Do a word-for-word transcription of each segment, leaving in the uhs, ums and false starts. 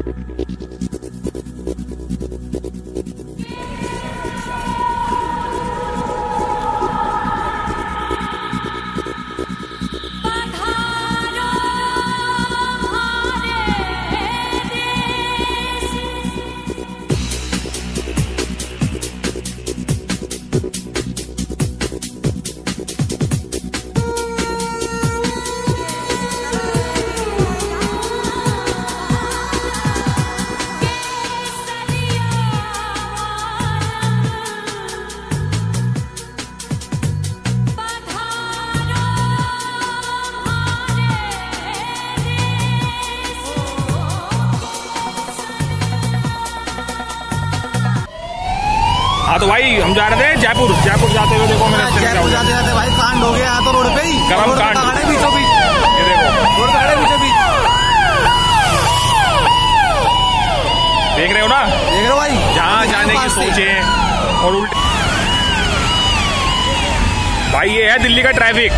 हाँ तो भाई हम जा रहे थे जयपुर। जयपुर जाते हुए देखो मैंने जयपुर जाते जाते भाई कांड हो गया तो रोड पे ही गरम कांड बीचों बीच। ये देखो रोड पे बीचों बीच देख रहे हो ना, देख रहे हो भाई जहाँ जाने की सोचे और उल्टे। भाई ये है दिल्ली का ट्रैफिक।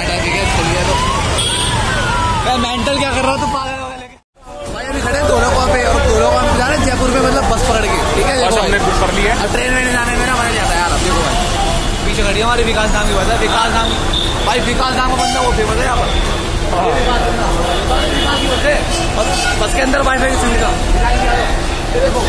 मेंटल क्या कर रहा तू पागल भाई। अभी खड़े दोनों को पे और दोनों को जा रहे हैं जयपुर में, मतलब बस पकड़ के। ठीक है बस हमने बुक कर लिया। ट्रेन में जाने में ना मजा जाता है यार। अब देखो भाई पीछे खड़ी हमारी विकास धाम की बस है। विकास धाम भाई विकास धाम का बंदा वो फेमस है यहाँ पर। बस के अंदर वाईफाई की सुविधा देखो।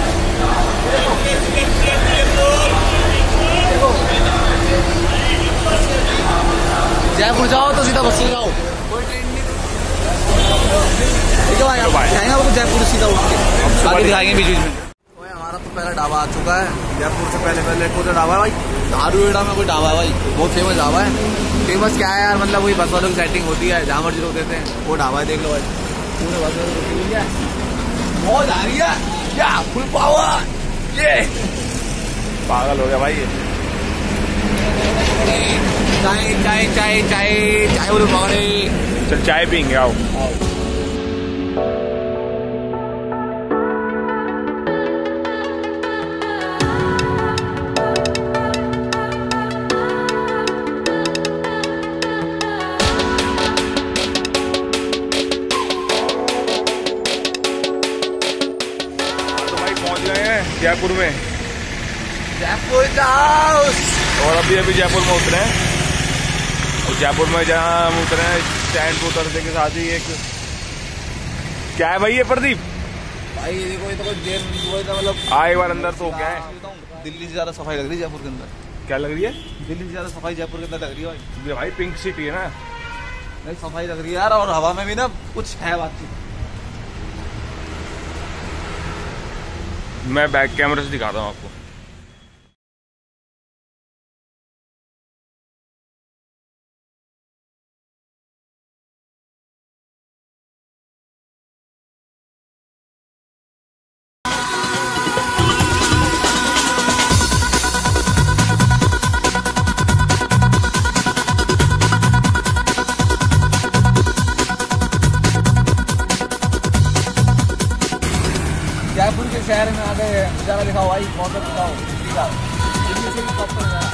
जयपुर जाओ तो सीधा बस से जाओ, कोई ट्रेन नहीं। ठीक है भाई जाएंगे आपको जयपुर सीधा उठ के आगे दिखाएंगे बीच बीच में। हमारा तो पहला ढाबा आ चुका है जयपुर से। पहले पहले कौन सा ढाबा है भाई? दारूहेड़ा में कोई ढाबा है भाई, बहुत फेमस ढाबा है। फेमस क्या है यार, मतलब वही बस वालों की सेटिंग होती है, जहाँ मर्जी रोक देते हैं वो ढाबा है। देख लो भाई पूरे बस वालों रोकी है, बहुत आ रही है क्या फुल पावर। ये पागल हो गया भाई ये। चाय चाय चाय चाय चाय बोलो पकड़े। चल चाय पियेंगे आओ। जयपुर में जयपुर जाओ। और अभी अभी जयपुर में उतरे हैं। और जयपुर में जहाँ हम उतरे हैं स्टैंड पर उतरने के साथ ही एक क्या है भाई ये प्रदीप भाई ये देखो, ये तो देर मतलब आ एक बार अंदर तो क्या है। दिल्ली से ज्यादा सफाई लग रही है जयपुर के अंदर। क्या लग रही है? दिल्ली से ज्यादा सफाई जयपुर के अंदर लग रही है भाई। भाई पिंक सिटी है ना, नहीं सफाई लग रही है यार। और हवा में भी ना कुछ है बातचीत। मैं बैक कैमरे से दिखाता हूँ आपको। जयपुर के शहर में आ गए जगह लिखा हुआ मॉडल दिखाओ सीधा दिल्ली से भी प्रॉपर है।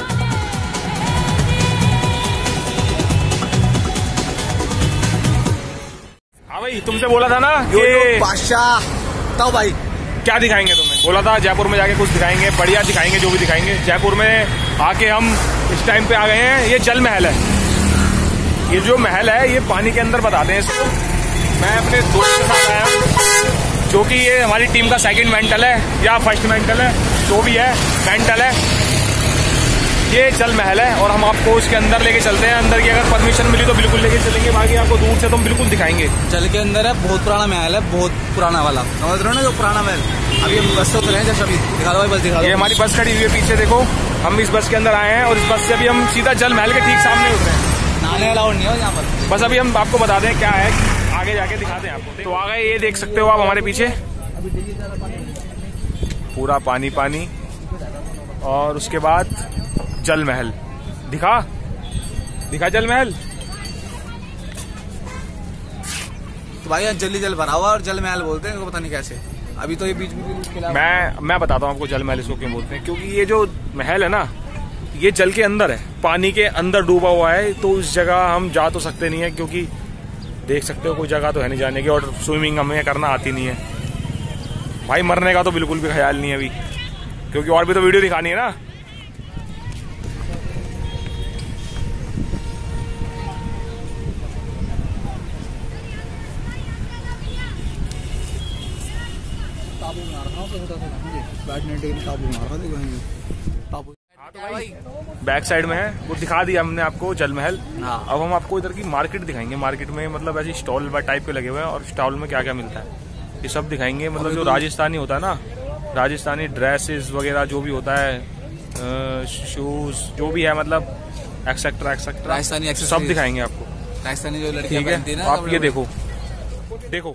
हाँ भाई तुमसे बोला था ना कि बादशाह बताओ भाई क्या दिखाएंगे तुम्हें। बोला था जयपुर में जाके कुछ दिखाएंगे, बढ़िया दिखाएंगे जो भी दिखाएंगे। जयपुर में आके हम इस टाइम पे आ गए हैं। ये जल महल है। ये जो महल है ये पानी के अंदर बताते हैं इसको। मैं अपने दोस्त के साथ आया हूँ जो कि ये हमारी टीम का सेकंड मेंटल है या फर्स्ट मेंटल है, जो भी है मेंटल है। ये जल महल है और हम आपको उसके अंदर लेके चलते हैं। अंदर की अगर परमिशन मिली तो बिल्कुल लेके चलेंगे, बाकी आपको दूर से तो हम बिल्कुल दिखाएंगे। जल के अंदर है, बहुत पुराना महल है, बहुत पुराना वाला समझ रहे हो ना, जो पुराना महल। अभी हम बस से उतरे हैं जब अभी दिखा दो भाई, बस दिखा दो। ये हमारी बस खड़ी हुई है पीछे देखो। हम इस बस के अंदर आए हैं और इस बस से अभी हम सीधा जल महल के ठीक सामने उतरे हैं। नहाने अलाउड नहीं हो यहाँ पर। बस अभी हम आपको बता दें क्या है, आगे जाके दिखाते हैं आपको। तो आ गए, ये देख सकते हो आप हमारे पीछे पूरा पानी पानी और उसके बाद जल महल। दिखा दिखा जल महल। तो भाई जल्दी जल भरा हुआ और जल महल बोलते हैं, पता नहीं कैसे। अभी तो ये बीच में मैं मैं बताता हूँ आपको जल महल इसको क्यों बोलते हैं। क्योंकि ये जो महल है ना, ये जल के अंदर है, पानी के अंदर डूबा हुआ है। तो उस जगह हम जा तो सकते नहीं है, क्योंकि देख सकते हो कोई जगह तो है नहीं जाने की, और स्विमिंग हमें करना आती नहीं है। भाई मरने का तो बिल्कुल भी ख्याल नहीं है अभी, क्योंकि और भी तो वीडियो दिखानी है ना। ताबू बना रहा था, बैडमिंटन ताबू बना रहा था ताबू। हाँ तो भाई बैक साइड में है, वो दिखा दिया हमने आपको जल महल। हाँ। अब हम आपको इधर की मार्केट दिखाएंगे। मार्केट में मतलब ऐसी स्टॉल टाइप के लगे हुए हैं, और स्टॉल में क्या क्या मिलता है ये सब दिखाएंगे। मतलब जो राजस्थानी होता है ना, राजस्थानी ड्रेसेस वगैरह जो भी होता है, शूज जो भी है, मतलब एक्सेट्रा एक्सेट्रा राजस्थानी सब दिखाएंगे आपको। राजस्थानी जो लड़कियां पहनती है ना, आप ये देखो देखो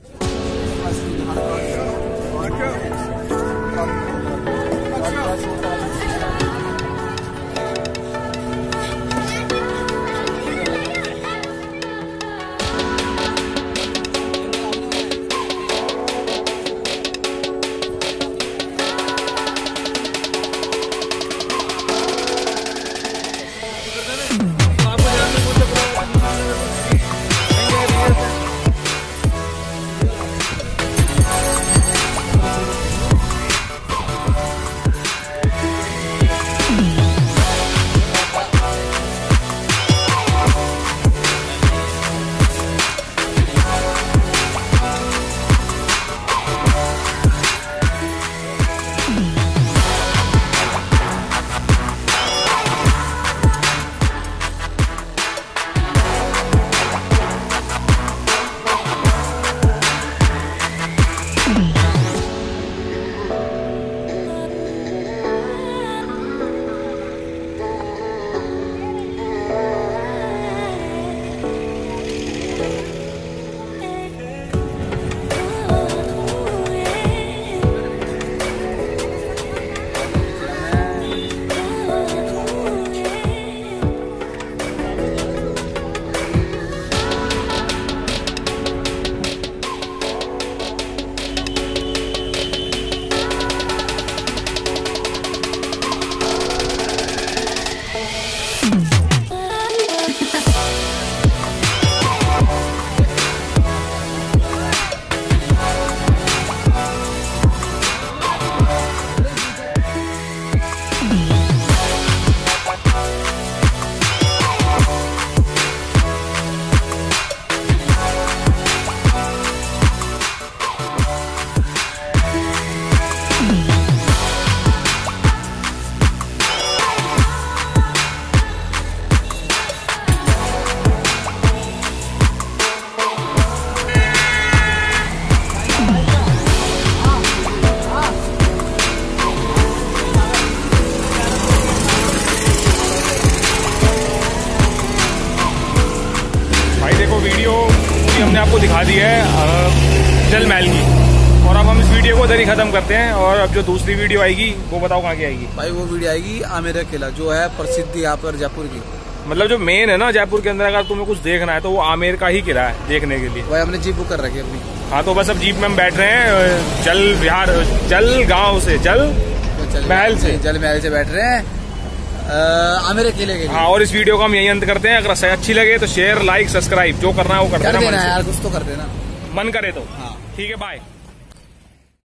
हमने आपको दिखा दी है जल महल की, और अब हम इस वीडियो को इधर ही खत्म करते हैं। और अब जो दूसरी वीडियो आएगी वो बताओ कहाँ की आएगी भाई? वो वीडियो आएगी आमेर किला, जो है प्रसिद्ध यहाँ पर जयपुर की। मतलब जो मेन है ना जयपुर के अंदर, अगर तुम्हें कुछ देखना है तो वो आमेर का ही किला है देखने के लिए। भाई हमने जीप बुक कर रखी है अपनी। हाँ तो बस अब जीप में हम बैठ रहे हैं जल विहार, जल गाँव से, जल महल से, जल महल से बैठ रहे हैं आमेर किले के लिए। हाँ, और इस वीडियो को हम यही अंत करते हैं। अगर अच्छी लगे तो शेयर, लाइक, सब्सक्राइब जो करना है वो कर देना यार, कुछ तो कर देना मन करे तो। हाँ ठीक है, बाय।